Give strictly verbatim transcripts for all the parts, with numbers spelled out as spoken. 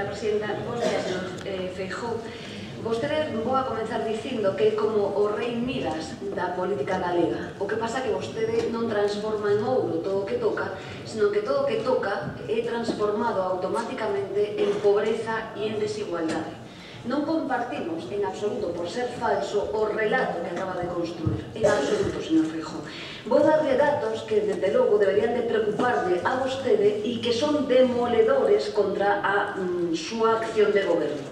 señora presidenta. Bos días, señor eh, Feijóo. Vostede vou a comenzar dicindo que é como o rei Midas da política galega. O que pasa que vostede non transforma en ouro todo o que toca, senón que todo o que toca é transformado automáticamente en pobreza e en desigualdade. Non compartimos en absoluto, por ser falso, o relato que acaba de construir. En absoluto, señor Feijóo. Vou darle datos que, desde logo, deberían de preocuparle a vostede e que son demoledores contra a mm, súa acción de goberno.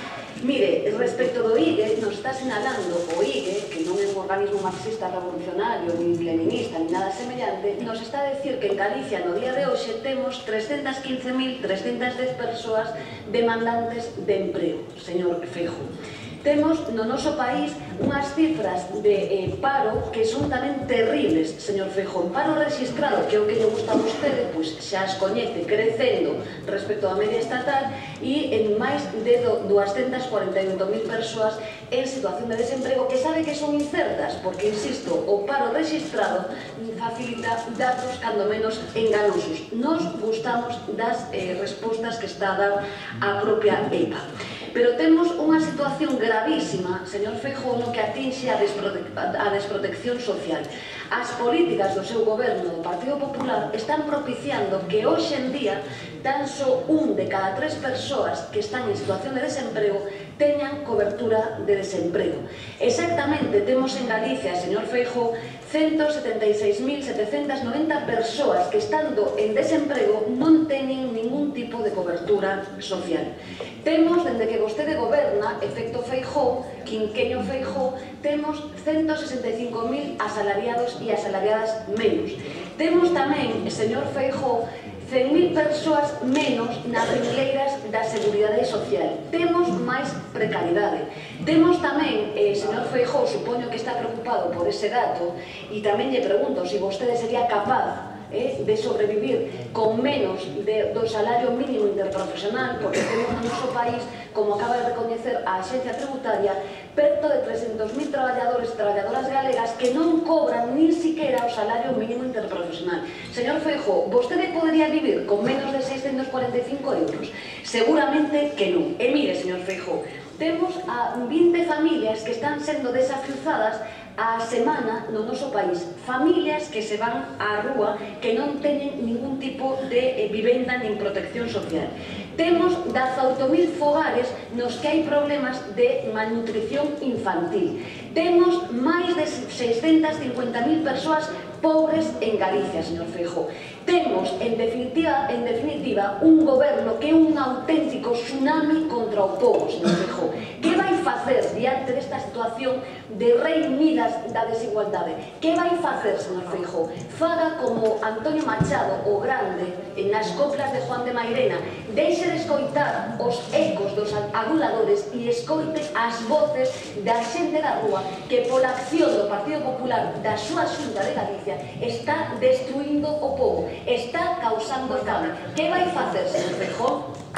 Mire, respecto do I G E, nos está sinalando o I G E, que non é un organismo marxista revolucionario, ni leninista, ni nada semellante, nos está a decir que en Galicia, no día de hoxe, temos trescentas quince mil trescentas dez persoas demandantes de emprego, señor Feijóo. Temos no noso país unhas cifras de eh, paro que son tamén terribles, señor Feijóo. Paro registrado, que é o que lle gusta a vostede, pois xa as coñece, crecendo respecto á media estatal e en máis de doscientas cuarenta e oito mil persoas en situación de desemprego que sabe que son incertas, porque, insisto, o paro registrado facilita datos cando menos enganosos. Nos gustamos das eh, respostas que está a dar a propia E P A. Pero temos unha situación gravísima, señor Feijóo, no que atinxe a, desprote a desprotección social. As políticas do seu goberno do Partido Popular están propiciando que hoxe en día tan só un de cada tres persoas que están en situación de desemprego teñan cobertura de desemprego. Exactamente, temos en Galicia, señor Feijóo, ciento setenta e seis mil setecentas noventa persoas que, estando en desemprego, non teñen ningún tipo de cobertura social. Temos, dende que vostede goberna, efecto Feijóo, quinqueño Feijóo, temos ciento sesenta e cinco mil asalariados e asalariadas menos. Temos tamén, señor Feijóo, cen mil persoas menos nas ringleiras da Seguridade Social. Temos máis precariedade. Temos tamén, eh, señor Feijóo, supoño que está preocupado por ese dato, e tamén lle pregunto se vostede sería capaz eh, de sobrevivir con menos de, do salario mínimo interprofesional, porque temos no noso país, como acaba de recoñecer a Axencia Tributaria, perto de trescentos mil traballadores e traballadoras galegas que non cobran nin siquiera o salario mínimo interprofesional. Señor Feijóo, vostede podería vivir con menos de seiscentos cuarenta e cinco euros? Seguramente que non. E mire, señor Feijóo, temos a vinte familias que están sendo desafiuzadas a semana no noso país. Familias que se van á rúa, que non teñen ningún tipo de vivenda nin protección social. Temos dezaoito mil fogares nos que hai problemas de malnutrición infantil. Temos máis de seiscentas cincuenta mil persoas pobres en Galicia, señor Feijóo. Temos, en definitiva, en definitiva, un goberno que é un auténtico tsunami contra o povo, señor Feijóo. Que vai facer diante desta situación de rei Midas da desigualdade? Que vai facer, señor Feijóo? Faga como Antonio Machado, o grande, nas coplas de Juan de Mairena, deixe de escoitar os ecos dos aduladores e escoite as voces da xente da rúa que, pola acción do Partido Popular da súa Xunta de Galicia, está destruindo o povo, está causando fame. Que vai facer, señor Feijóo?